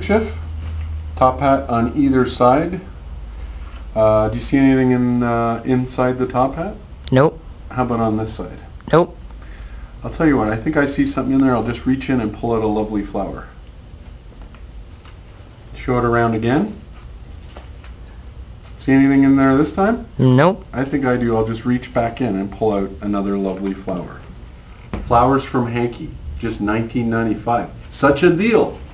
handkerchief, top hat on either side. Do you see anything inside the top hat? Nope. How about on this side? Nope. I'll tell you what, I think I see something in there. I'll just reach in and pull out a lovely flower. Show it around again. See anything in there this time? Nope. I think I do. I'll just reach back in and pull out another lovely flower. Flowers from Hankey, just $19.95. Such a deal.